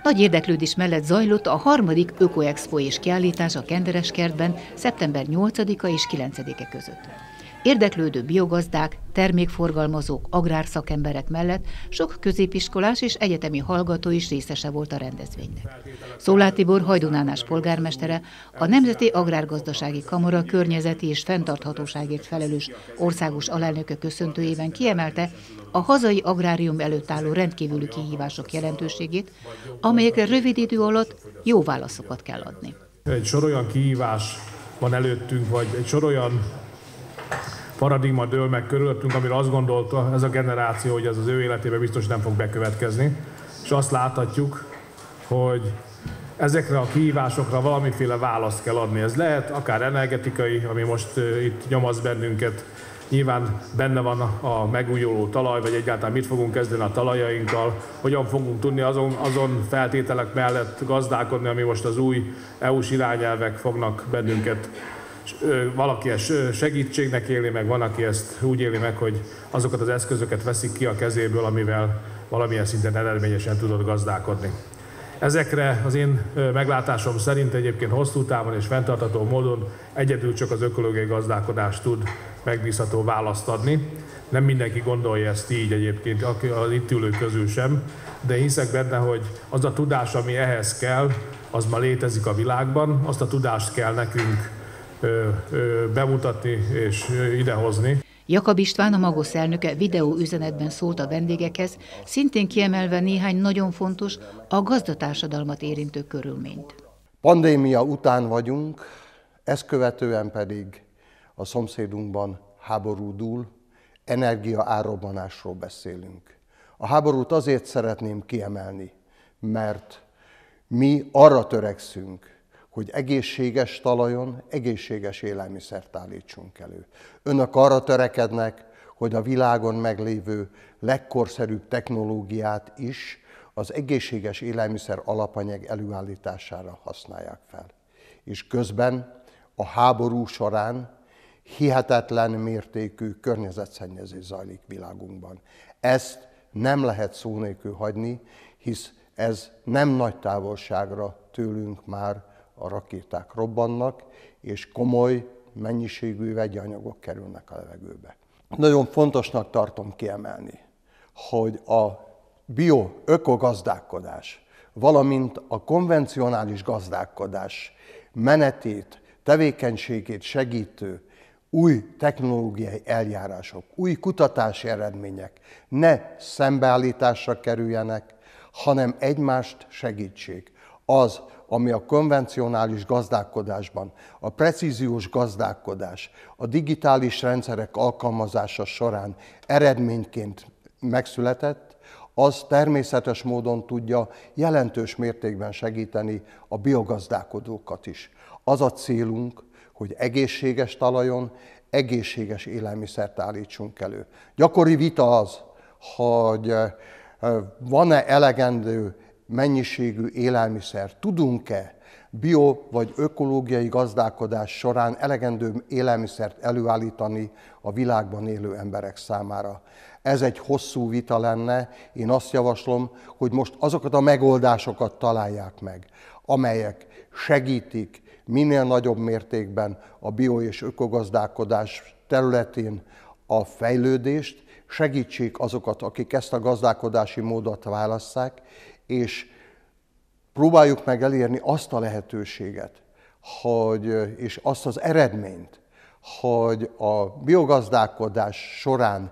Nagy érdeklődés mellett zajlott a harmadik Öko-Expo és kiállítás a Kendereskertben szeptember 8-a és 9-e között. Érdeklődő biogazdák, termékforgalmazók, agrárszakemberek mellett sok középiskolás és egyetemi hallgató is részese volt a rendezvénynek. Szolá Tibor Hajdunánás polgármestere, a Nemzeti Agrárgazdasági Kamara környezeti és fenntarthatóságért felelős országos alelnöke köszöntőjében kiemelte a hazai agrárium előtt álló rendkívüli kihívások jelentőségét, amelyekre rövid idő alatt jó válaszokat kell adni. Egy sor olyan kihívás van előttünk, vagy egy sor olyan paradigma dől meg körülöttünk, amire azt gondolta ez a generáció, hogy ez az ő életében biztos nem fog bekövetkezni. És azt láthatjuk, hogy ezekre a kihívásokra valamiféle választ kell adni. Ez lehet akár energetikai, ami most itt nyomaszt bennünket, nyilván benne van a megújuló talaj, vagy egyáltalán mit fogunk kezdeni a talajainkkal, hogyan fogunk tudni azon feltételek mellett gazdálkodni, ami most az új EU-s irányelvek fognak bennünket. Valaki ezt segítségnek éli meg, van, aki ezt úgy éli meg, hogy azokat az eszközöket veszik ki a kezéből, amivel valamilyen szinten eredményesen tudod gazdálkodni. Ezekre az én meglátásom szerint egyébként hosszú távon és fenntartható módon egyedül csak az ökológiai gazdálkodás tud megbízható választ adni. Nem mindenki gondolja ezt így egyébként, az itt ülők közül sem, de hiszek benne, hogy az a tudás, ami ehhez kell, az ma létezik a világban, azt a tudást kell nekünk bemutatni és idehozni. Jakab István, a Magosz elnöke videóüzenetben szólt a vendégekhez, szintén kiemelve néhány nagyon fontos, a gazdatársadalmat érintő körülményt. Pandémia után vagyunk, ezt követően pedig a szomszédunkban háború dúl, energiaárrobbanásról beszélünk. A háborút azért szeretném kiemelni, mert mi arra törekszünk, hogy egészséges talajon egészséges élelmiszert állítsunk elő. Önök arra törekednek, hogy a világon meglévő legkorszerűbb technológiát is az egészséges élelmiszer alapanyag előállítására használják fel. És közben a háború során hihetetlen mértékű környezetszennyezés zajlik világunkban. Ezt nem lehet szó nélkül hagyni, hisz ez nem nagy távolságra tőlünk már a rakéták robbannak, és komoly mennyiségű vegyi anyagok kerülnek a levegőbe. Nagyon fontosnak tartom kiemelni, hogy a bio-ökogazdálkodás, valamint a konvencionális gazdálkodás menetét, tevékenységét segítő új technológiai eljárások, új kutatási eredmények ne szembeállításra kerüljenek, hanem egymást segítsék. Az, ami a konvencionális gazdálkodásban, a precíziós gazdálkodás, a digitális rendszerek alkalmazása során eredményként megszületett, az természetes módon tudja jelentős mértékben segíteni a biogazdálkodókat is. Az a célunk, hogy egészséges talajon egészséges élelmiszert állítsunk elő. Gyakori vita az, hogy van-e elegendő mennyiségű élelmiszer, tudunk-e bio vagy ökológiai gazdálkodás során elegendő élelmiszert előállítani a világban élő emberek számára. Ez egy hosszú vita lenne, én azt javaslom, hogy most azokat a megoldásokat találják meg, amelyek segítik minél nagyobb mértékben a bio- és ökogazdálkodás területén a fejlődést, segítsék azokat, akik ezt a gazdálkodási módot válasszák, és próbáljuk meg elérni azt a lehetőséget, és azt az eredményt, hogy a biogazdálkodás során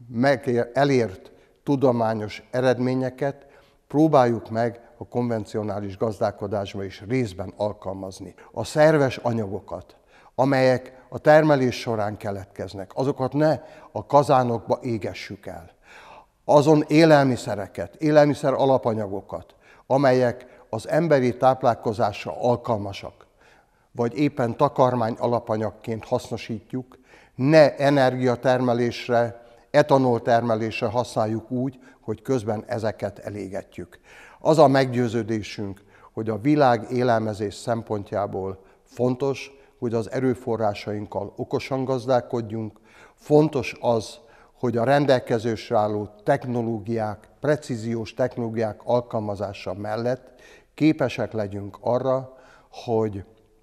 elért tudományos eredményeket próbáljuk meg a konvencionális gazdálkodásban is részben alkalmazni. A szerves anyagokat, amelyek a termelés során keletkeznek, azokat ne a kazánokba égessük el. Azon élelmiszereket, élelmiszer alapanyagokat, amelyek az emberi táplálkozásra alkalmasak, vagy éppen takarmány alapanyagként hasznosítjuk, ne energiatermelésre, etanol termelésre használjuk úgy, hogy közben ezeket elégetjük. Az a meggyőződésünk, hogy a világ élelmezés szempontjából fontos, hogy az erőforrásainkkal okosan gazdálkodjunk, fontos az, hogy a rendelkezésre álló technológiák precíziós technológiák alkalmazása mellett képesek legyünk arra, hogy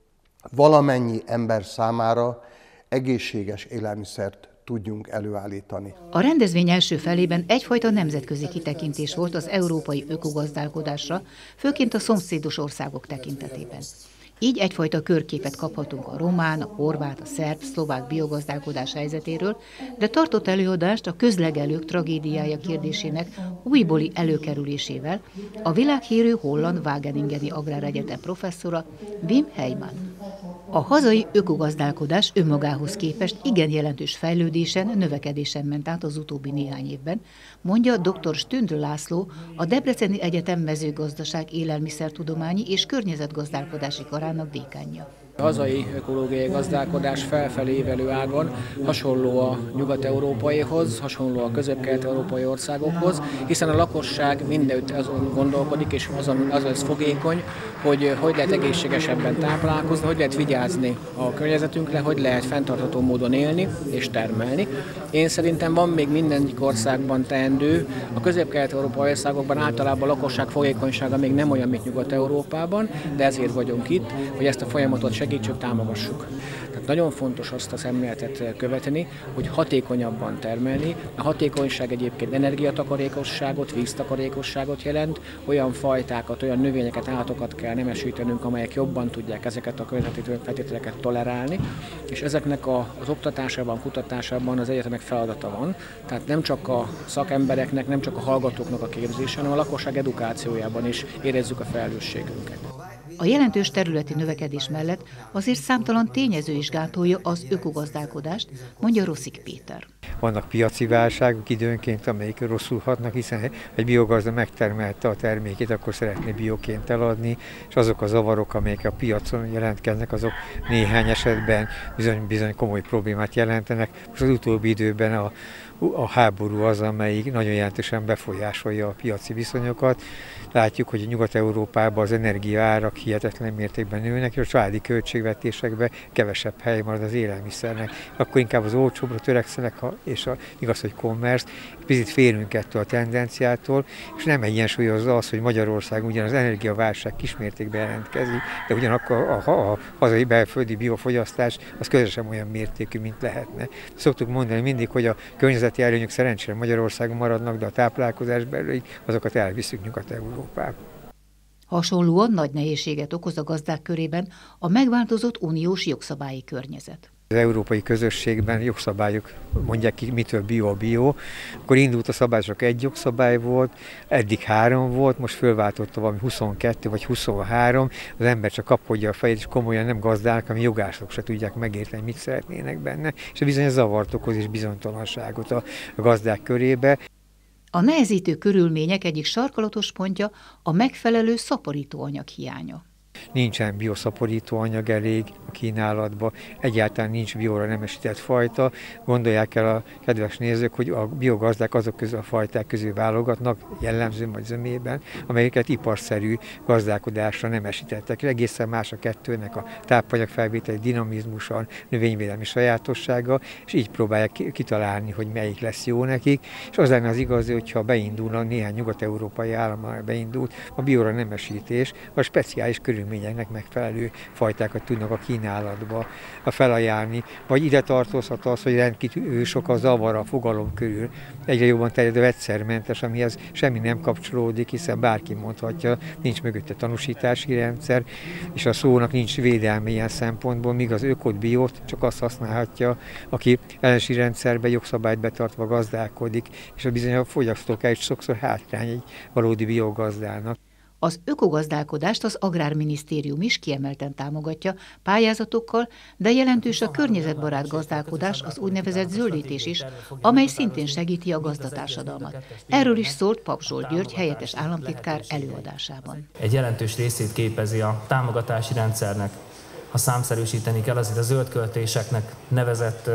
valamennyi ember számára egészséges élelmiszert tudjunk előállítani. A rendezvény első felében egyfajta nemzetközi kitekintés volt az európai ökogazdálkodásra, főként a szomszédos országok tekintetében. Így egyfajta körképet kaphatunk a román, a horvát, a szerb, szlovák biogazdálkodás helyzetéről, de tartott előadást a közlegelők tragédiája kérdésének újbóli előkerülésével a világhírű holland Wageningeni Agráregyetem professzora Wim Heiman. A hazai ökogazdálkodás önmagához képest igen jelentős fejlődésen, növekedésen ment át az utóbbi néhány évben, mondja dr. Stündl László, a Debreceni Egyetem mezőgazdaság, élelmiszertudományi és környezetgazdálkodási karának dékánja. A hazai ökológiai gazdálkodás felfelé ívelő ágon hasonló a nyugat-európaihoz, hasonló a közép-kelet-európai országokhoz, hiszen a lakosság mindenütt azon gondolkodik, és az lesz fogékony, hogy lehet egészségesebben táplálkozni, hogy lehet vigyázni a környezetünkre, hogy lehet fenntartható módon élni és termelni. Én szerintem van még mindegyik országban teendő, a közép-kelet-európai országokban általában a lakosság fogékonysága még nem olyan, mint Nyugat-Európában, de ezért vagyunk itt, hogy ezt a folyamatot segítsük, támogassuk. Tehát nagyon fontos azt a szemléletet követni, hogy hatékonyabban termelni. A hatékonyság egyébként energiatakarékosságot, víztakarékosságot jelent, olyan fajtákat, olyan növényeket, állatokat kell nemesítenünk, amelyek jobban tudják ezeket a környezeti feltételeket tolerálni, és ezeknek az oktatásában, kutatásában az egyetemek feladata van. Tehát nem csak a szakembereknek, nem csak a hallgatóknak a képzése, hanem a lakosság edukációjában is érezzük a felelősségünket. A jelentős területi növekedés mellett azért számtalan tényező is gátolja az ökogazdálkodást, mondja Rosszik Péter. Vannak piaci válságok időnként, amelyik rosszul hatnak, hiszen egy biogazda megtermelte a termékét, akkor szeretné bioként eladni, és azok a zavarok, amelyek a piacon jelentkeznek, azok néhány esetben bizony komoly problémát jelentenek. Most az utóbbi időben a háború az, amelyik nagyon jelentősen befolyásolja a piaci viszonyokat. Látjuk, hogy Nyugat-Európában az energiaárak hihetetlen mértékben nőnek, és a családi költségvetésekben kevesebb hely marad az élelmiszernek. Akkor inkább az olcsóbbra törekszenek, és igaz, hogy commerce, picit félünk ettől a tendenciától, és nem egyensúlyozza az, hogy Magyarországon ugyan az energiaválság kismértékben jelentkezik, de ugyanakkor a hazai belföldi biofogyasztás az közösen olyan mértékű, mint lehetne. Szoktuk mondani mindig, hogy a környezeti előnyök szerencsére Magyarországon maradnak, de a táplálkozás belül azokat elviszük Nyugat-Európába. Hasonlóan nagy nehézséget okoz a gazdák körében a megváltozott uniós jogszabályi környezet. Az európai közösségben jogszabályok mondják ki, mitől bio, akkor indult a szabályok, egy jogszabály volt, eddig 3 volt, most fölváltotta valami 22 vagy 23, az ember csak kapkodja a fejét, és komolyan nem gazdálnak, ami jogászok se tudják megérteni, mit szeretnének benne, és bizony zavart okoz és bizonytalanságot a gazdák körébe. A nehezítő körülmények egyik sarkalatos pontja a megfelelő szaporítóanyag hiánya. Nincsen bioszaporítóanyag elég a kínálatban, egyáltalán nincs bióra nemesített fajta. Gondolják el a kedves nézők, hogy a biogazdák azok közül a fajták közül válogatnak, jellemző vagy zömében, amelyeket iparszerű gazdálkodásra nemesítettek. Egészen más a kettőnek a tápanyagfelvételi dinamizmusa, növényvédelmi sajátossága, és így próbálják kitalálni, hogy melyik lesz jó nekik. És az lenne az igazi, hogyha beindulna, néhány nyugat-európai állammal beindult a bióra nemesítés, a speciális körülményeknek megfelelő fajtákat tudnak a kínálatba felajánlni, vagy ide tartozhat az, hogy rendkívül sok a zavar a fogalom körül. Egyre jobban terjed a vegyszermentes, amihez semmi nem kapcsolódik, hiszen bárki mondhatja, nincs mögötte tanúsítási rendszer, és a szónak nincs védelme ilyen szempontból, míg az ökot, biót csak azt használhatja, aki ellenőrzési rendszerben jogszabályt betartva gazdálkodik, és a bizony a fogyasztók is sokszor hátrány egy valódi biogazdának. Az ökogazdálkodást az Agrárminisztérium is kiemelten támogatja pályázatokkal, de jelentős a környezetbarát gazdálkodás, az úgynevezett zöldítés is, amely szintén segíti a gazdatársadalmat. Erről is szólt Pap Zsolt György helyettes államtitkár előadásában. Egy jelentős részét képezi a támogatási rendszernek. Ha számszerűsíteni kell, azért a zöld költéseknek nevezett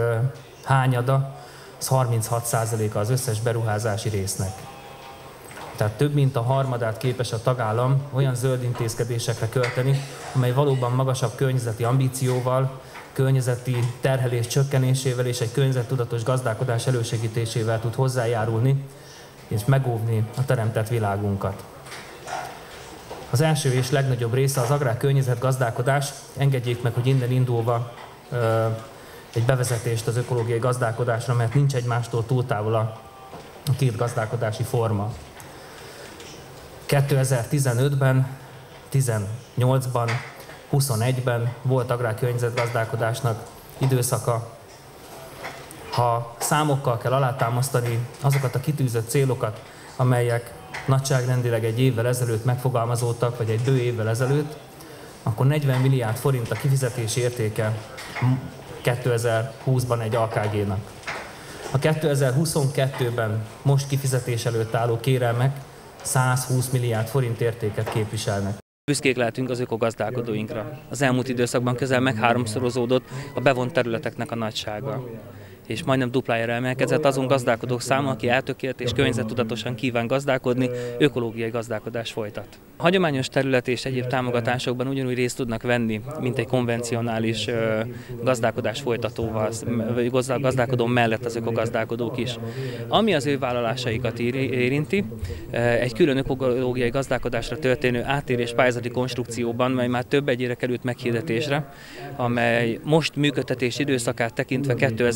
hányada, az 36%-a az összes beruházási résznek. Tehát több mint a harmadát képes a tagállam olyan zöld intézkedésekre költeni, amely valóban magasabb környezeti ambícióval, környezeti terhelés csökkenésével és egy környezettudatos gazdálkodás elősegítésével tud hozzájárulni és megóvni a teremtett világunkat. Az első és legnagyobb része az agrárkörnyezetgazdálkodás. Engedjék meg, hogy innen indulva egy bevezetést az ökológiai gazdálkodásra, mert nincs egymástól túl távol a két gazdálkodási forma. 2015-ben, 18-ban, 21-ben volt agrárkörnyezetgazdálkodásnak időszaka. Ha számokkal kell alátámasztani azokat a kitűzött célokat, amelyek nagyságrendileg egy évvel ezelőtt megfogalmazódtak, vagy egy bő évvel ezelőtt, akkor 40 milliárd forint a kifizetési értéke 2020-ban egy AKG-nak. A 2022-ben most kifizetés előtt álló kérelmek 120 milliárd forint értéket képviselnek. Büszkék lehetünk az ökogazdálkodóinkra. Az elmúlt időszakban közel megháromszorozódott a bevont területeknek a nagysága, és majdnem duplájára emelkedett azon gazdálkodók száma, aki eltökélt és környezettudatosan kíván gazdálkodni, ökológiai gazdálkodást folytat. A hagyományos terület és egyéb támogatásokban ugyanúgy részt tudnak venni, mint egy konvencionális gazdálkodás folytatóval, gazdálkodó mellett az ökogazdálkodók is. Ami az ő vállalásaikat érinti, egy külön ökológiai gazdálkodásra történő áttérés pályázati konstrukcióban, mely már több egyére került meghirdetésre, amely most működtetés időszakát tekintve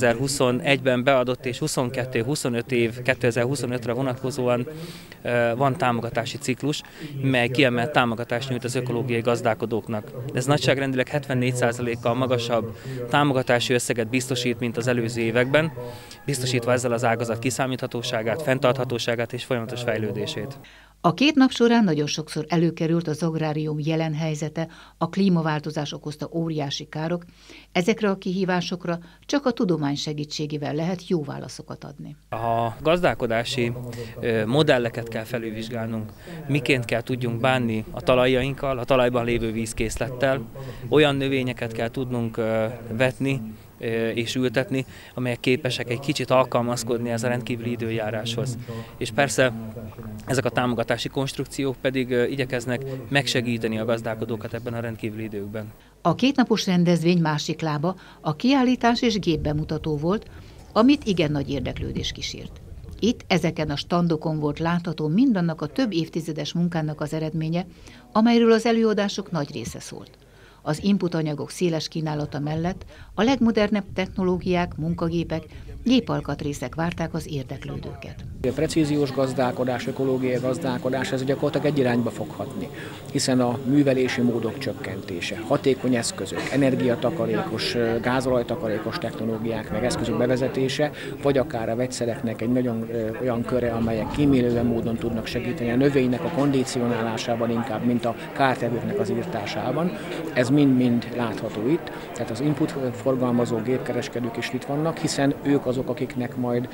2021-ben beadott és 22-25 év 2025-re vonatkozóan van támogatási ciklus, mely kiemelt támogatást nyújt az ökológiai gazdálkodóknak. Ez nagyságrendileg 74%-kal magasabb támogatási összeget biztosít, mint az előző években, biztosítva ezzel az ágazat kiszámíthatóságát, fenntarthatóságát és folyamatos fejlődését. A 2 nap során nagyon sokszor előkerült az agrárium jelen helyzete, a klímaváltozás okozta óriási károk. Ezekre a kihívásokra csak a tudomány segítségével lehet jó válaszokat adni. A gazdálkodási modelleket kell felülvizsgálnunk, miként kell tudjunk bánni a talajainkkal, a talajban lévő vízkészlettel, olyan növényeket kell tudnunk vetni és ültetni, amelyek képesek egy kicsit alkalmazkodni ez a rendkívüli időjáráshoz. És persze ezek a támogatási konstrukciók pedig igyekeznek megsegíteni a gazdálkodókat ebben a rendkívüli időkben. A 2 napos rendezvény másik lába a kiállítás és gépbemutató volt, amit igen nagy érdeklődés kísért. Itt ezeken a standokon volt látható mindannak a több évtizedes munkának az eredménye, amelyről az előadások nagy része szólt. Az inputanyagok széles kínálata mellett a legmodernebb technológiák, munkagépek, gépalkatrészek várták az érdeklődőket. A precíziós gazdálkodás, ökológiai gazdálkodás, ez gyakorlatilag egy irányba fog hatni, hiszen a művelési módok csökkentése, hatékony eszközök, energiatakarékos, gázolajtakarékos technológiák, meg eszközök bevezetése, vagy akár a vegyszereknek egy nagyon olyan köre, amelyek kímélően módon tudnak segíteni a növénynek a kondicionálásában inkább, mint a kártevőknek az írtásában. Ez mind-mind látható itt, tehát az input forgalmazó gépkereskedők is itt vannak, hiszen ők azok, akiknek majd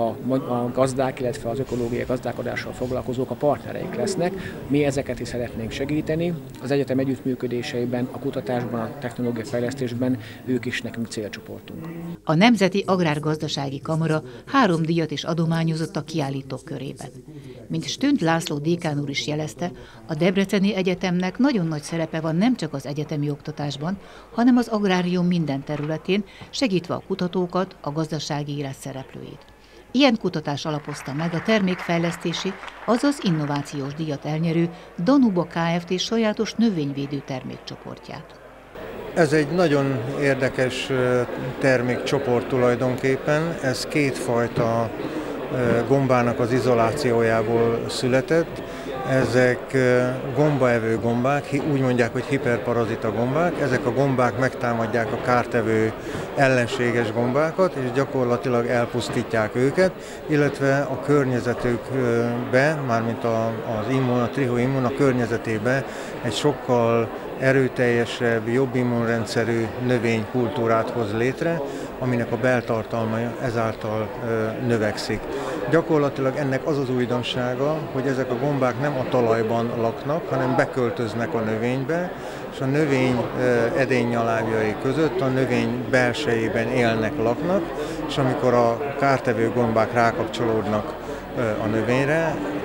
a gazdák, illetve az ökológiai gazdálkodással foglalkozók a partnereik lesznek. Mi ezeket is szeretnénk segíteni. Az egyetem együttműködéseiben, a kutatásban, a technológiai fejlesztésben ők is nekünk célcsoportunk. A Nemzeti Agrárgazdasági Kamara 3 díjat is adományozott a kiállítók körében. Mint Stünd László dékán úr is jelezte, a Debreceni Egyetemnek nagyon nagy szerepe van nem csak az egyetemi oktatásban, hanem az agrárium minden területén, segítve a kutatókat, a gazdasági élet szereplőit. Ilyen kutatás alapozta meg a termékfejlesztési, azaz innovációs díjat elnyerő Danuba Kft. Sajátos növényvédő termékcsoportját. Ez egy nagyon érdekes termékcsoport tulajdonképpen. Ez 2 fajta gombának az izolációjából született. Ezek gombaevő gombák, úgy mondják, hogy hiperparazita gombák. Ezek a gombák megtámadják a kártevő ellenséges gombákat, és gyakorlatilag elpusztítják őket, illetve a környezetükbe, mármint a trichoimmun a környezetébe egy sokkal erőteljesebb, jobb immunrendszerű növénykultúrát hoz létre, aminek a beltartalma ezáltal növekszik. Gyakorlatilag ennek az az újdonsága, hogy ezek a gombák nem a talajban laknak, hanem beköltöznek a növénybe, és a növény edénnyalábjai között a növény belsejében élnek, laknak, és amikor a kártevő gombák rákapcsolódnak a növényre,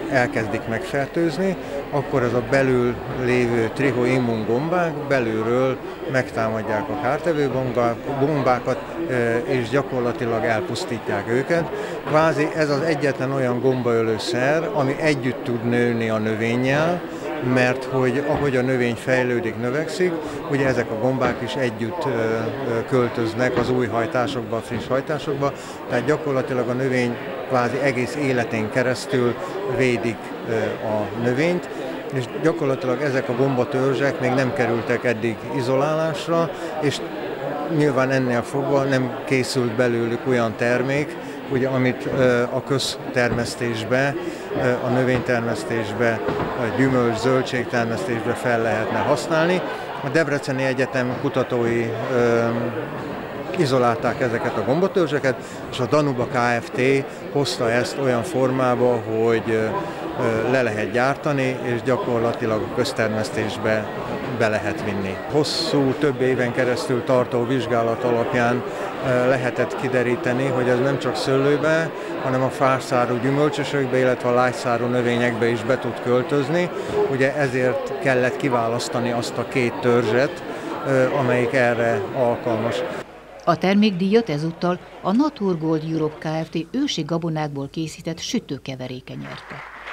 elkezdik megfertőzni, akkor ez a belül lévő trichoimmun gombák belülről megtámadják a kártevő gombákat, és gyakorlatilag elpusztítják őket. Kvázi ez az egyetlen olyan gombaölő szer, ami együtt tud nőni a növényjel, mert hogy ahogy a növény fejlődik, növekszik, ugye ezek a gombák is együtt költöznek az új hajtásokba, a friss hajtásokba, tehát gyakorlatilag a növény kvázi egész életén keresztül védik a növényt, és gyakorlatilag ezek a gombatörzsek még nem kerültek eddig izolálásra, és nyilván ennél fogva nem készült belőlük olyan termék, ugye, amit a köztermesztésbe, a növénytermesztésbe, a gyümölcs, zöldségtermesztésbe fel lehetne használni. A Debreceni Egyetem kutatói izolálták ezeket a gombatörzseket, és a Danuba Kft. Hozta ezt olyan formába, hogy le lehet gyártani, és gyakorlatilag a köztermesztésbe be lehet vinni. Hosszú, több éven keresztül tartó vizsgálat alapján lehetett kideríteni, hogy ez nem csak szőlőbe, hanem a fászárú gyümölcsösökbe, illetve a lágyszárú növényekbe is be tud költözni. Ugye ezért kellett kiválasztani azt a két törzset, amelyik erre alkalmas. A termékdíjat ezúttal a Naturgold Europe Kft. Ősi gabonákból készített sütőkeveréke nyerte.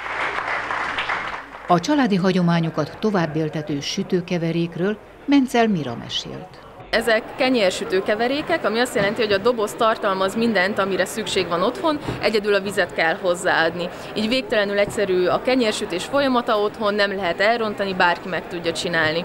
A családi hagyományokat továbbéltető sütőkeverékről Mencel Mira mesélt. Ezek kenyérsütőkeverékek, ami azt jelenti, hogy a doboz tartalmaz mindent, amire szükség van otthon, egyedül a vizet kell hozzáadni. Így végtelenül egyszerű a kenyérsütés folyamata otthon, nem lehet elrontani, bárki meg tudja csinálni.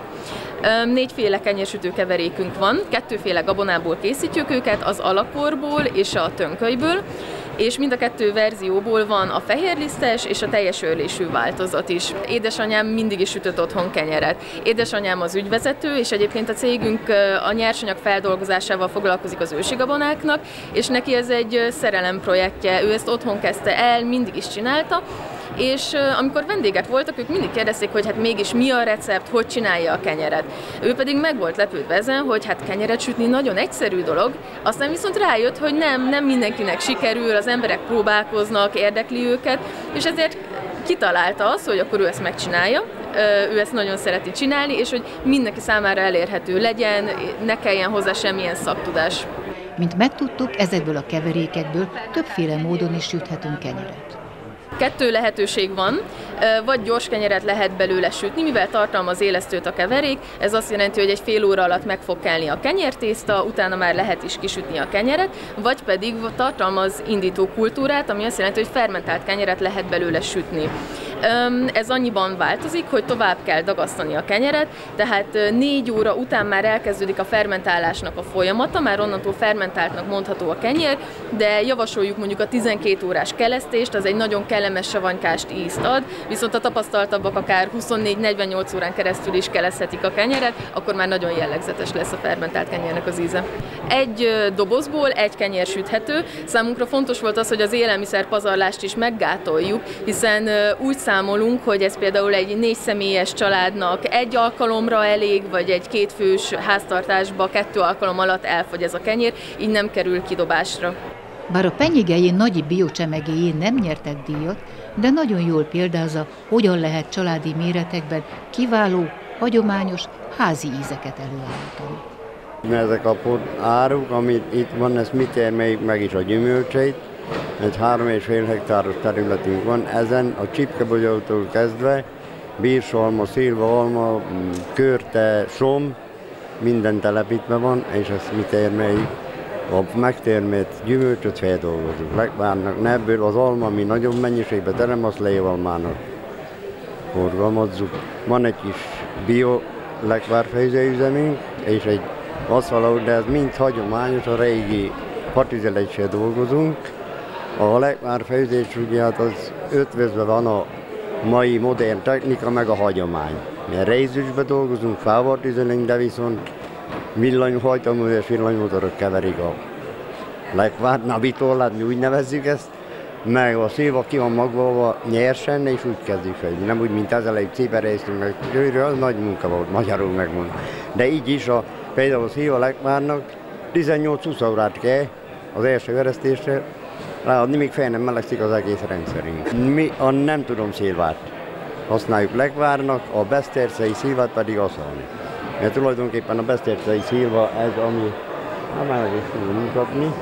4 féle kenyérsütőkeverékünk van, 2 féle gabonából készítjük őket, az alakorból és a tönkölyből, és mind a 2 verzióból van a fehérlisztes és a teljes őrlésű változat is. Édesanyám mindig is sütött otthon kenyeret. Édesanyám az ügyvezető, és egyébként a cégünk a nyersanyag feldolgozásával foglalkozik az ősi gabonáknak, és neki ez egy szerelem projektje. Ő ezt otthon kezdte el, mindig is csinálta, és amikor vendégek voltak, ők mindig kérdezték, hogy hát mégis mi a recept, hogy csinálja a kenyeret. Ő pedig meg volt lepődve ezen, hogy hát kenyeret sütni nagyon egyszerű dolog, aztán viszont rájött, hogy nem mindenkinek sikerül, az emberek próbálkoznak, érdekli őket, és ezért kitalálta azt, hogy akkor ő ezt megcsinálja, ő ezt nagyon szereti csinálni, és hogy mindenki számára elérhető legyen, ne kelljen hozzá semmilyen szaktudás. Mint megtudtuk, ezekből a keverékekből többféle módon is süthetünk kenyeret. 2 lehetőség van, vagy gyors kenyeret lehet belőle sütni, mivel tartalmaz élesztőt a keverék, ez azt jelenti, hogy egy fél óra alatt meg fog kelni a kenyértészta, utána már lehet is kisütni a kenyeret, vagy pedig tartalmaz indító kultúrát, ami azt jelenti, hogy fermentált kenyeret lehet belőle sütni. Ez annyiban változik, hogy tovább kell dagasztani a kenyeret, tehát 4 óra után már elkezdődik a fermentálásnak a folyamata, már onnantól fermentáltnak mondható a kenyér, de javasoljuk mondjuk a 12 órás kelesztést, az egy nagyon kellemes savanykás ízt ad, viszont a tapasztaltabbak akár 24-48 órán keresztül is keleszthetik a kenyeret, akkor már nagyon jellegzetes lesz a fermentált kenyérnek az íze. Egy dobozból egy kenyér süthető. Számunkra fontos volt az, hogy az élelmiszer pazarlást is meggátoljuk, hiszen úgy számolunk, hogy ez például egy 4 személyes családnak 1 alkalomra elég, vagy egy 2 fős háztartásba 2 alkalom alatt elfogy ez a kenyér, így nem kerül kidobásra. Bár a Penyigei Nagyi biocsemegéjén nem nyertek díjat, de nagyon jól példázza, hogyan lehet családi méretekben kiváló, hagyományos, házi ízeket előállítani. Ezek a áruk, amit itt van, ezt mi termeljük meg is a gyümölcseit. Egy 3,5 hektáros területünk van, ezen a csipkebogyótól kezdve bírsalma, szilvaalma, körte, som, minden telepítve van, és ezt mi termeljük. A megtermelt gyümölcsöt feldolgozunk. Lekvárnak ebből az alma, ami nagyobb mennyiségben terem, azt leévalmának forgalmazzuk. Van egy kis bio lekvárfejzőüzemünk, és egy aszfalaut, de ez mind hagyományos, a régi partizeleggel dolgozunk. A lekvárfejzés ugye hát az ötvözve van a mai modern technika, meg a hagyomány. Mi a rézüsbe dolgozunk, fávartizelünk, de viszont villanyhajtamú és villanymotorok keverik a lekvárt, nabitorlát, mi úgy nevezzük ezt, meg a szilva ki van magva nyersen, és úgy kezdjük fel. Nem úgy, mint ezelőtt ciperéztünk, meg az nagy munka volt, magyarul megmondva. De így is például a szilva lekvárnak 18-20 órát kell az első eresztésre, ráadni, még fel nem melegszik az egész rendszerünk. Mi a nem tudom szilvát használjuk lekvárnak, a besztercei szilvát pedig aszalni. Mert tulajdonképpen a besztercei szilva ez, ami már meg is tudom mutatni,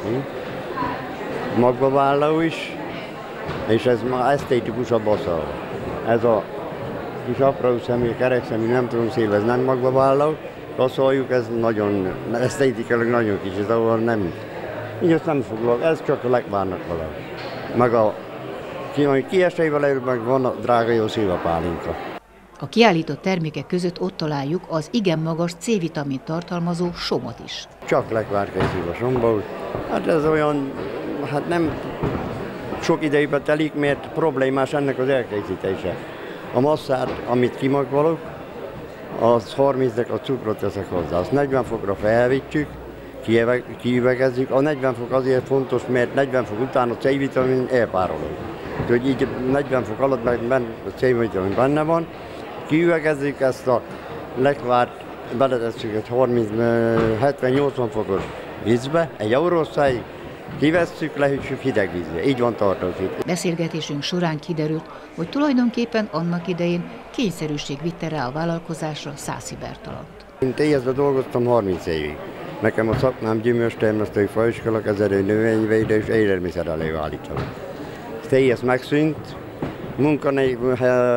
magvaválló is, és ez már esztétikusabb aszalva. Ez a kis apró szemű, kerek szemű, nem tudom szilva, ez nem magvaválló, aszaljuk, ez nagyon, esztétikailag nagyon kicsi, ahol nem, így azt nem foglal, ez csak a lekvárnak valami. Meg a kieseivel előbb meg van a drága jó szilvapálinka. A kiállított termékek között ott találjuk az igen magas C-vitamin tartalmazó somot is. Csak lekvár készül a somból. Hát ez olyan, hát nem sok idejében telik, mert problémás ennek az elkészítése. A masszát, amit kimagvalok, az 30-nek a cukrot teszek hozzá. Azt 40 fokra felvittjük, kiüvegezzük. A 40 fok azért fontos, mert 40 fok után a C-vitamin elpárolog. Úgyhogy így 40 fok alatt a C-vitamin benne van. Kiüvegezzük ezt a lekvárt, beletesszük egy 70-80 fokos vízbe, egy eurószáig, kivesszük, lehűtsük hideg vízre. Így van tartósítva. Beszélgetésünk során kiderült, hogy tulajdonképpen annak idején kényszerűség vitte rá a vállalkozásra Szászi Bertalant. Én TS-ben dolgoztam 30 évig. Nekem a szakmám gyümölcstermesztői faiskola, kezelő növényvédő és élelmiszer előállító. TS megszűnt, munkanélkül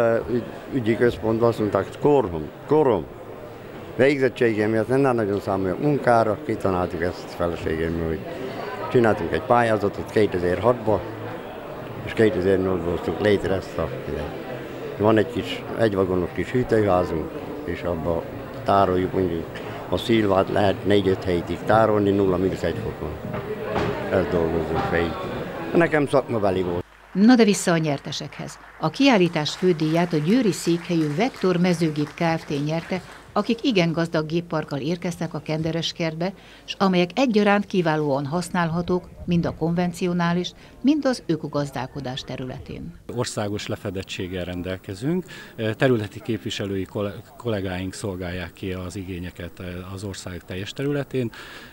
ügyi központban azt mondták, korom. Végzettségem miatt nem nagyon számoljuk munkára, kitanáltuk ezt feleségemmel, hogy csináltunk egy pályázatot 2006-ban, és 2008-ban hoztuk létre ezt a... Van egy kis, egyvagonos kis hűtőházunk, és abban tároljuk mondjuk a szilvát lehet 4-5 hétig tárolni 0-1 fokon. Ezt dolgozunk fel. Nekem szakmabeli volt. Na de vissza a nyertesekhez. A kiállítás fődíját a győri székhelyű Vektor Mezőgép Kft. Nyerte, akik igen gazdag gépparkkal érkeztek a Kendereskertbe, és amelyek egyaránt kiválóan használhatók mind a konvencionális, mind az ökogazdálkodás területén. Országos lefedettséggel rendelkezünk, területi képviselői kollégáink szolgálják ki az igényeket az ország teljes területén,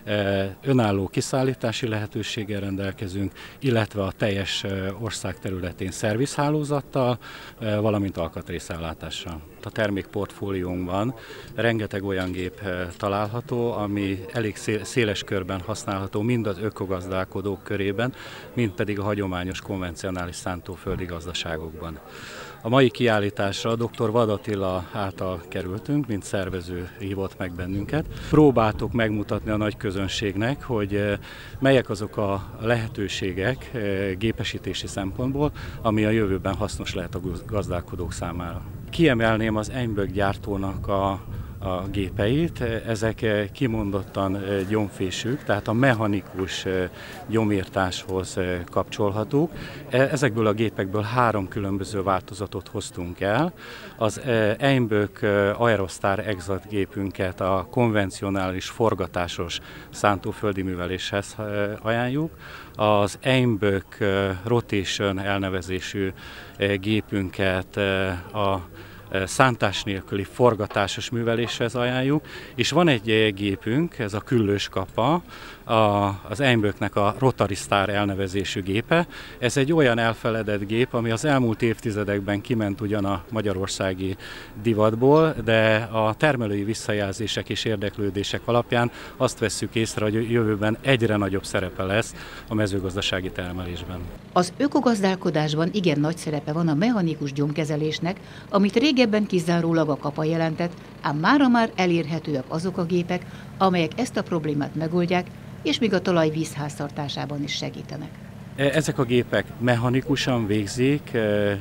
önálló kiszállítási lehetőséggel rendelkezünk, illetve a teljes ország területén szervizhálózattal, valamint alkatrészellátással. A termékportfóliónkban rengeteg olyan gép található, ami elég széles körben használható mind az ökogazdálkodók körében, mind pedig a hagyományos konvencionális szántóföldi gazdaságokban. A mai kiállításra dr. Vad Attila által kerültünk, mint szervező hívott meg bennünket. Próbáltuk megmutatni a nagy közönségnek, hogy melyek azok a lehetőségek gépesítési szempontból, ami a jövőben hasznos lehet a gazdálkodók számára. Kiemelném az Einböck gyártónak a gépeit, ezek kimondottan gyomfésűk, tehát a mechanikus gyomírtáshoz kapcsolhatók. Ezekből a gépekből 3 különböző változatot hoztunk el. Az Einböck Aerostar Exat gépünket a konvencionális forgatásos szántóföldi műveléshez ajánljuk. Az Einböck Rotation elnevezésű gépünket a szántás nélküli forgatásos műveléshez ajánljuk, és van egy gépünk, ez a küllős kapa, az Einböcknek a Rotary Star elnevezésű gépe. Ez egy olyan elfeledett gép, ami az elmúlt évtizedekben kiment ugyan a magyarországi divatból, de a termelői visszajelzések és érdeklődések alapján azt vesszük észre, hogy a jövőben egyre nagyobb szerepe lesz a mezőgazdasági termelésben. Az ökogazdálkodásban igen nagy szerepe van a mechanikus gyomkezelésnek, amit régebben kizárólag a kapa jelentett, ám mára már elérhetőek azok a gépek, amelyek ezt a problémát megoldják, és még a talaj vízháztartásában is segítenek. Ezek a gépek mechanikusan végzik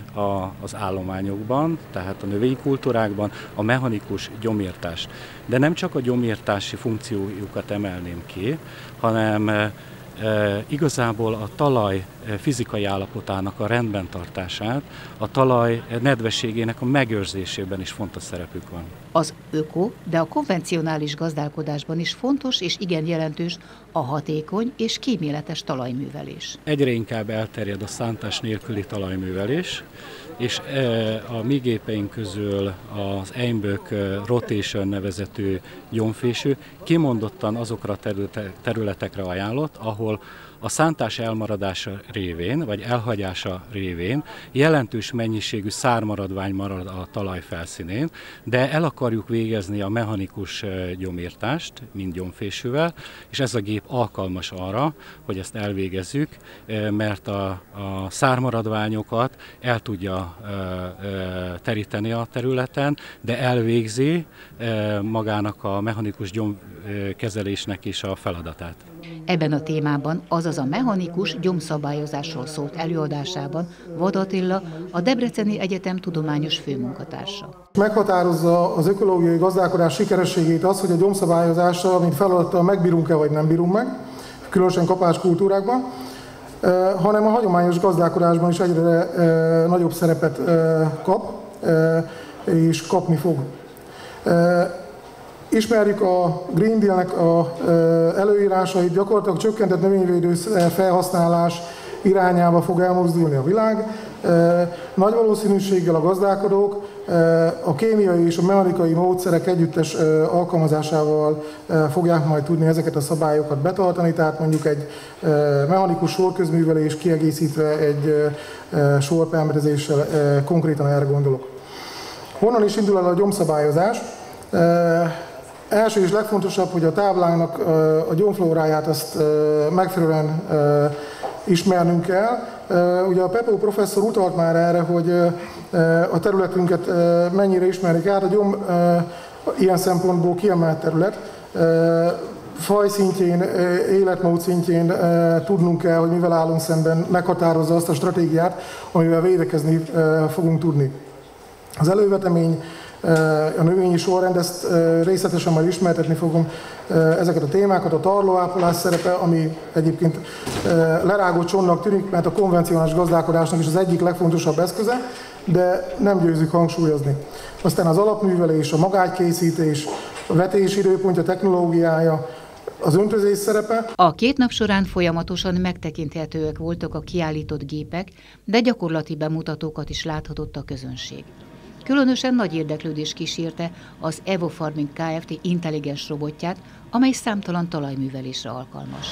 az állományokban, tehát a növénykultúrákban a mechanikus gyomírtást. De nem csak a gyomírtási funkciójukat emelném ki, hanem igazából a talaj fizikai állapotának a rendben tartását, a talaj nedvességének a megőrzésében is fontos szerepük van. Az öko, de a konvencionális gazdálkodásban is fontos és igen jelentős a hatékony és kíméletes talajművelés. Egyre inkább elterjed a szántás nélküli talajművelés, és a mi gépeink közül az Einböck Rotation nevezetű gyomfésű kimondottan azokra a területekre ajánlott, ahol a szántás elmaradása révén, vagy elhagyása révén jelentős mennyiségű szármaradvány marad a talaj felszínén, de el akarjuk végezni a mechanikus gyomírtást, mint gyomfésűvel, és ez a gép alkalmas arra, hogy ezt elvégezzük, mert a szármaradványokat el tudja teríteni a területen, de elvégzi magának a mechanikus gyomkezelésnek is a feladatát. Ebben a témában, azaz a mechanikus gyomszabályozásról szólt előadásában Vad Attila, a Debreceni Egyetem tudományos főmunkatársa. Meghatározza az ökológiai gazdálkodás sikerességét az, hogy a gyomszabályozással, mint feladattal megbírunk-e vagy nem bírunk meg, különösen kapáskultúrákban, hanem a hagyományos gazdálkodásban is egyre nagyobb szerepet kap, és kapni fog. Ismerjük a Green Deal-nek előírásait, gyakorlatilag csökkentett növényvédőszer felhasználás irányába fog elmozdulni a világ. Nagy valószínűséggel a gazdálkodók a kémiai és a mechanikai módszerek együttes alkalmazásával fogják majd tudni ezeket a szabályokat betartani, tehát mondjuk egy mechanikus sorközművelés kiegészítve egy sorpermetezéssel, konkrétan erre gondolok. Honnan is indul el a gyomszabályozás? Első és legfontosabb, hogy a táblának a gyomflóráját azt megfelelően ismernünk kell. Ugye a Pepó professzor utalt már erre, hogy a területünket mennyire ismerik át. A gyom ilyen szempontból kiemelt terület. Faj szintjén, életmód szintjén tudnunk kell, hogy mivel állunk szemben, meghatározza azt a stratégiát, amivel védekezni fogunk tudni. Az elővetemény, a növényi sorrend, ezt részletesen majd ismertetni fogom ezeket a témákat, a tarlóápolás szerepe, ami egyébként lerágott csonnak tűnik, mert a konvencionális gazdálkodásnak is az egyik legfontosabb eszköze, de nem győzzük hangsúlyozni. Aztán az alapművelés, a magágykészítés, a vetés időpontja, technológiája, az öntözés szerepe. A 2 nap során folyamatosan megtekinthetőek voltak a kiállított gépek, de gyakorlati bemutatókat is láthatott a közönség. Különösen nagy érdeklődés kísérte az Evofarming Kft. Intelligens robotját, amely számtalan talajművelésre alkalmas.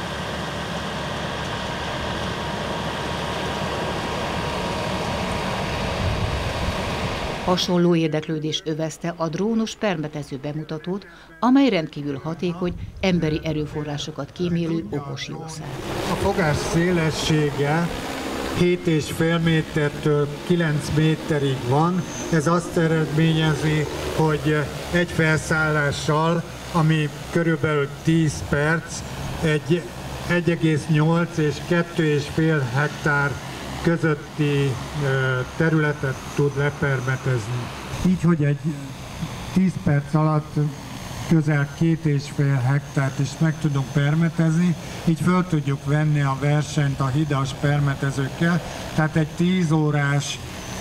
Hasonló érdeklődés övezte a drónos permetező bemutatót, amely rendkívül hatékony, emberi erőforrásokat kímélő okos jószer. A fogás szélessége 7,5 métertől 9 méterig van. Ez azt eredményezi, hogy egy felszállással, ami körülbelül 10 perc, egy 1,8 és 2,5 hektár közötti területet tud lepermetezni. Így, hogy egy 10 perc alatt közel 2,5 hektárt is meg tudunk permetezni, így föl tudjuk venni a versenyt a hidas permetezőkkel, tehát egy 10 órás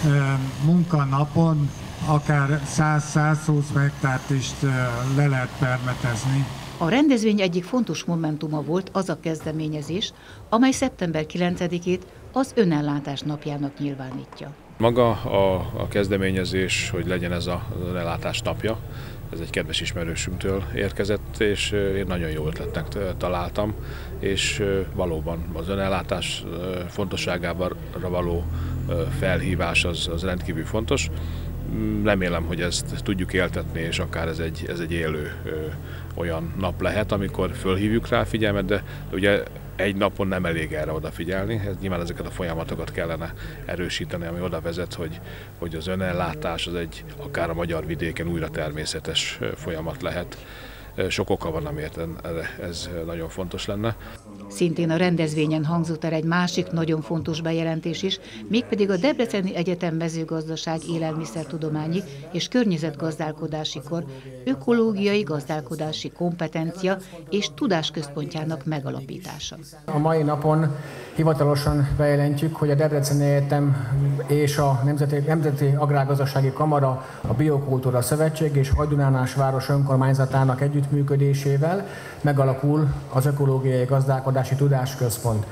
munkanapon akár 100-120 hektárt is le lehet permetezni. A rendezvény egyik fontos momentuma volt az a kezdeményezés, amely szeptember 9-ét az önellátás napjának nyilvánítja. Maga a kezdeményezés, hogy legyen ez az önellátás napja, ez egy kedves ismerősünktől érkezett, és én nagyon jó ötletnek találtam, és valóban az önellátás fontosságára való felhívás az rendkívül fontos. Remélem, hogy ezt tudjuk éltetni, és akár ez egy élő olyan nap lehet, amikor fölhívjuk rá a figyelmet, de ugye egy napon nem elég erre odafigyelni, nyilván ezeket a folyamatokat kellene erősíteni, ami oda vezet, hogy az önellátás az egy akár a magyar vidéken újra természetes folyamat lehet. Sok oka van, amiért ez nagyon fontos lenne. Szintén a rendezvényen hangzott el egy másik nagyon fontos bejelentés is, mégpedig a Debreceni Egyetem mezőgazdaság, élelmiszertudományi és környezetgazdálkodási kar ökológiai gazdálkodási kompetencia és tudásközpontjának megalapítása. A mai napon hivatalosan bejelentjük, hogy a Debreceni Egyetem és a Nemzeti Agrárgazdasági Kamara, a Biokultúra Szövetség és Hajdunánás város önkormányzatának együttműködésével megalakul az Ökológiai Gazdálkodási Tudásközpont.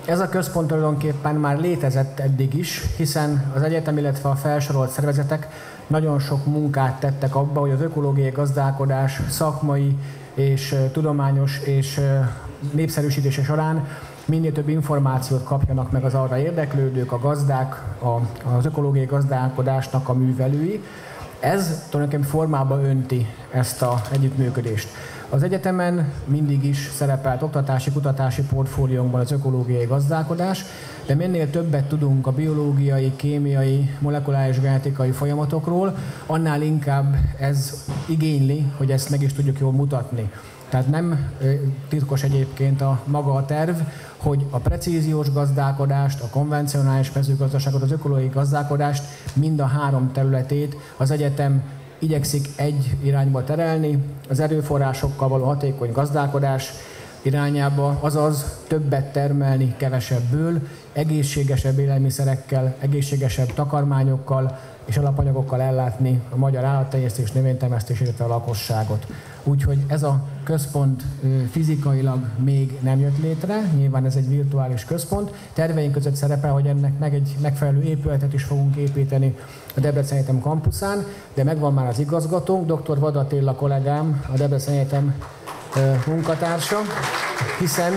Ez a központ tulajdonképpen már létezett eddig is, hiszen az egyetem, illetve a felsorolt szervezetek nagyon sok munkát tettek abba, hogy az ökológiai gazdálkodás szakmai és tudományos és népszerűsítése során minél több információt kapjanak meg az arra érdeklődők, a gazdák, az ökológiai gazdálkodásnak a művelői. Ez tulajdonképpen formába önti ezt az együttműködést. Az egyetemen mindig is szerepelt oktatási-kutatási portfóliónkban az ökológiai gazdálkodás, de minél többet tudunk a biológiai, kémiai, molekuláris genetikai folyamatokról, annál inkább ez igényli, hogy ezt meg is tudjuk jól mutatni. Tehát nem titkos egyébként maga a terv, hogy a precíziós gazdálkodást, a konvencionális mezőgazdaságot, az ökológiai gazdálkodást, mind a három területét az egyetem igyekszik egy irányba terelni, az erőforrásokkal való hatékony gazdálkodás irányába, azaz többet termelni kevesebből, egészségesebb élelmiszerekkel, egészségesebb takarmányokkal és alapanyagokkal ellátni a magyar állattenyésztés, növénytermesztés, illetve a lakosságot. Úgyhogy ez a központ fizikailag még nem jött létre, nyilván ez egy virtuális központ. Terveink között szerepel, hogy ennek egy megfelelő épületet is fogunk építeni a Debreceni Egyetem kampuszán, de megvan már az igazgatónk, dr. Vad Attila kollégám, a Debreceni Egyetem munkatársa, hiszen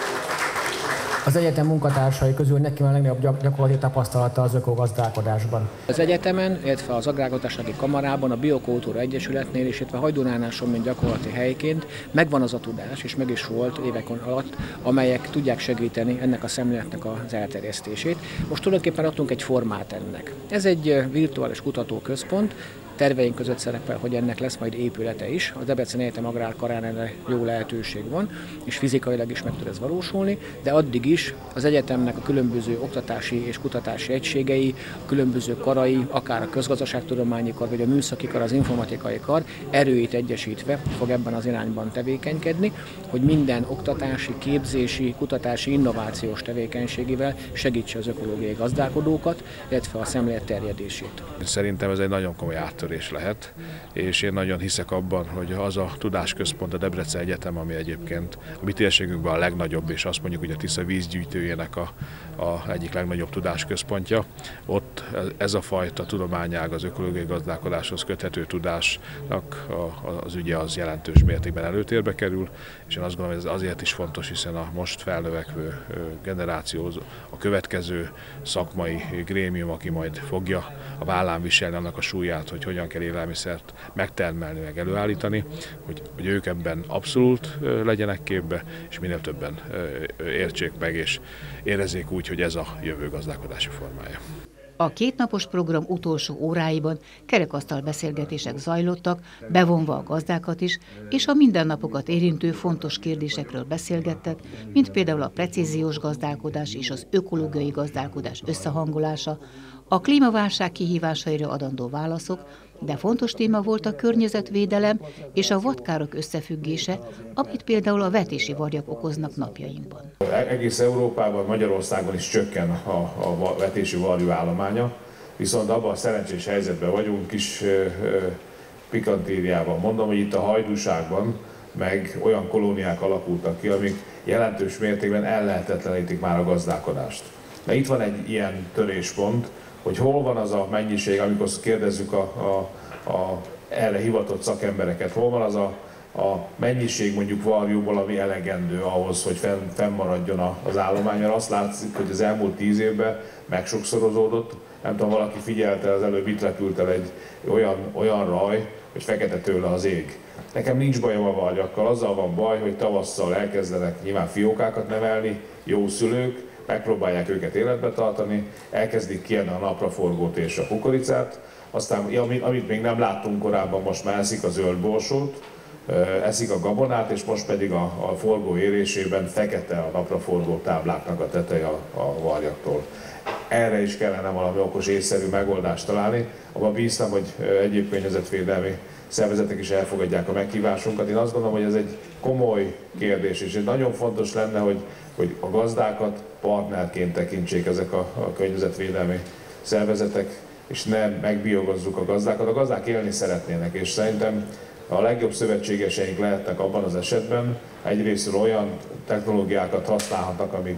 az egyetem munkatársai közül neki van a legnagyobb gyakorlati tapasztalata az ökogazdálkodásban. Az egyetemen, illetve az Agrárgazdasági Kamarában, a Biokultúra Egyesületnél és illetve Hajdunánál mint gyakorlati helyként megvan az a tudás, és meg is volt évek alatt, amelyek tudják segíteni ennek a szemléletnek az elterjesztését. Most tulajdonképpen adtunk egy formát ennek. Ez egy virtuális kutatóközpont, terveink között szerepel, hogy ennek lesz majd épülete is. A Debreceni Egyetem Agrárkarán erre jó lehetőség van, és fizikailag is meg tud ez valósulni, de addig is az egyetemnek a különböző oktatási és kutatási egységei, a különböző karai, akár a közgazdaságtudományi kar, vagy a műszaki kar, az informatikai kar erőit egyesítve fog ebben az irányban tevékenykedni, hogy minden oktatási, képzési, kutatási, innovációs tevékenységével segítse az ökológiai gazdálkodókat, illetve a szemlélet terjedését. Szerintem ez egy nagyon komoly áttörés lehet, és én nagyon hiszek abban, hogy az a tudásközpont, a Debreceni Egyetem, ami egyébként a mi térségünkben a legnagyobb, és azt mondjuk, hogy a Tisza vízgyűjtőjének a egyik legnagyobb tudásközpontja, ott ez a fajta tudományág, az ökológiai gazdálkodáshoz köthető tudásnak az ügye az jelentős mértékben előtérbe kerül, és én azt gondolom, hogy ez azért is fontos, hiszen a most felnövekvő generáció, a következő szakmai grémium, aki majd fogja a vállán viselni annak a súlyát, hogy hogyan kell élelmiszert megtermelni, meg előállítani, hogy ők ebben abszolút legyenek képbe, és minél többen értsék meg, és érezzék úgy, hogy ez a jövő gazdálkodási formája. A kétnapos program utolsó óráiban kerekasztal beszélgetések zajlottak, bevonva a gazdákat is, és a mindennapokat érintő fontos kérdésekről beszélgettek, mint például a precíziós gazdálkodás és az ökológiai gazdálkodás összehangolása, a klímaválság kihívásaira adandó válaszok, de fontos téma volt a környezetvédelem és a vadkárok összefüggése, amit például a vetési varjak okoznak napjainkban. Egész Európában, Magyarországon is csökken a vetési varjú állománya, viszont abban a szerencsés helyzetben vagyunk, kis pikantériában mondom, hogy itt a Hajdúságban meg olyan kolóniák alakultak ki, amik jelentős mértékben ellehetetlenítik már a gazdálkodást. De itt van egy ilyen töréspont, hogy hol van az a mennyiség, amikor kérdezzük a erre hivatott szakembereket, hol van az a mennyiség mondjuk varjúból, ami elegendő ahhoz, hogy fennmaradjon az állomány, mert azt látszik, hogy az elmúlt 10 évben megsokszorozódott. Nem tudom, valaki figyelte, az előbb itt repült el egy olyan raj, hogy fekete tőle az ég. Nekem nincs bajom a varjakkal, azzal van baj, hogy tavasszal elkezdenek nyilván fiókákat nevelni, jó szülők, megpróbálják őket életbe tartani, elkezdik kienni a napraforgót és a kukoricát, aztán amit még nem láttunk korábban, most már eszik a zöld borsót, eszik a gabonát, és most pedig a forgó érésében fekete a napraforgó tábláknak a teteje a varjaktól. Erre is kellene valami okos, észszerű megoldást találni. Abban bíztam, hogy egyéb környezetvédelmi szervezetek is elfogadják a meghívásunkat. Én azt gondolom, hogy ez egy komoly kérdés, és nagyon fontos lenne, hogy a gazdákat partnerként tekintsék ezek a környezetvédelmi szervezetek, és nem megbiogozzuk a gazdákat. A gazdák élni szeretnének, és szerintem a legjobb szövetségeseink lehetnek abban az esetben, egyrésztről olyan technológiákat használhatnak, amik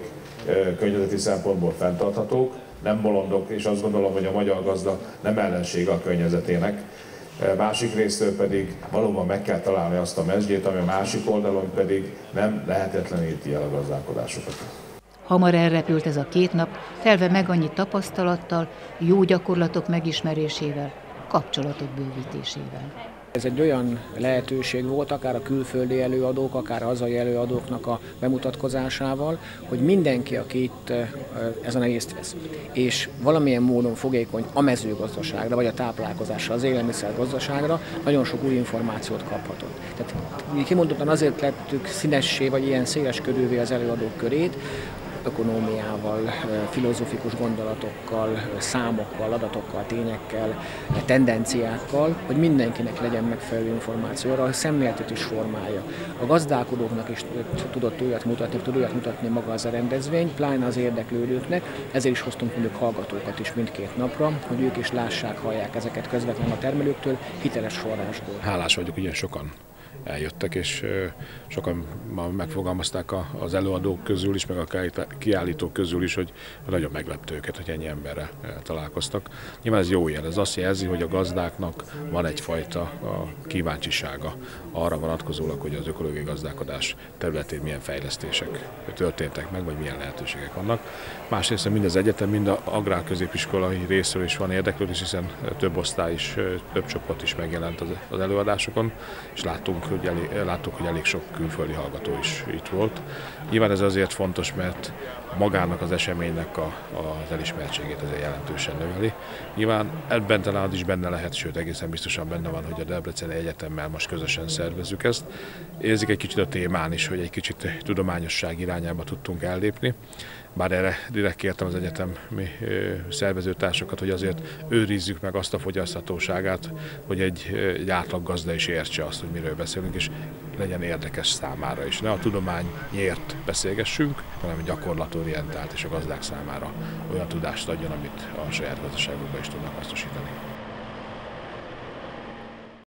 környezeti szempontból fenntarthatók, nem bolondok, és azt gondolom, hogy a magyar gazda nem ellensége a környezetének. Másik részről pedig valóban meg kell találni azt a mezsgyét, ami a másik oldalon pedig nem lehetetleníti el a gazdálkodásokat. Hamar elrepült ez a 2 nap, telve meg annyi tapasztalattal, jó gyakorlatok megismerésével, kapcsolatok bővítésével. Ez egy olyan lehetőség volt, akár a külföldi előadók, akár a hazai előadóknak a bemutatkozásával, hogy mindenki, aki itt ezen részt vesz, és valamilyen módon fogékony a mezőgazdaságra, vagy a táplálkozásra, az élelmiszergazdaságra, nagyon sok új információt kaphatott. Tehát kimondottan azért lettük színessé, vagy ilyen széles körülvé az előadók körét, ökonómiával, filozófikus gondolatokkal, számokkal, adatokkal, tényekkel, tendenciákkal, hogy mindenkinek legyen megfelelő információ, arra a szemléletet is formálja. A gazdálkodóknak is tudott olyat mutatni maga az a rendezvény, pláne az érdeklődőknek, ezért is hoztunk mondjuk hallgatókat is mindkét napra, hogy ők is lássák, hallják ezeket közvetlenül a termelőktől, hiteles forrásból. Hálás vagyok, hogy ilyen sokan eljöttek, és sokan megfogalmazták az előadók közül is, meg a kiállítók közül is, hogy nagyon meglepte őket, hogy ennyi emberrel találkoztak. Nyilván ez jó jel, ez azt jelzi, hogy a gazdáknak van egyfajta kíváncsisága arra vonatkozólag, hogy az ökológiai gazdálkodás területén milyen fejlesztések történtek meg, vagy milyen lehetőségek vannak. Másrészt mind az egyetem, mind az agrárközépiskolai részről is van érdeklődés, hiszen több osztály is, több csoport is megjelent az előadásokon, és láttuk, hogy elég sok külföldi hallgató is itt volt. Nyilván ez azért fontos, mert magának az eseménynek az elismertségét azért jelentősen növeli. Nyilván ebben talán az is benne lehet, sőt egészen biztosan benne van, hogy a Debreceni Egyetemmel most közösen szervezzük ezt. Érzik egy kicsit a témán is, hogy egy kicsit tudományosság irányába tudtunk ellépni. Bár erre direkt kértem az egyetemi szervezőtársakat, hogy azért őrizzük meg azt a fogyaszthatóságát, hogy egy átlag gazda is értse azt, hogy miről beszélünk, és legyen érdekes számára is. Ne a tudományért beszélgessünk, hanem gyakorlatorientált és a gazdák számára olyan tudást adjon, amit a saját gazdaságukban is tudnak hasznosítani.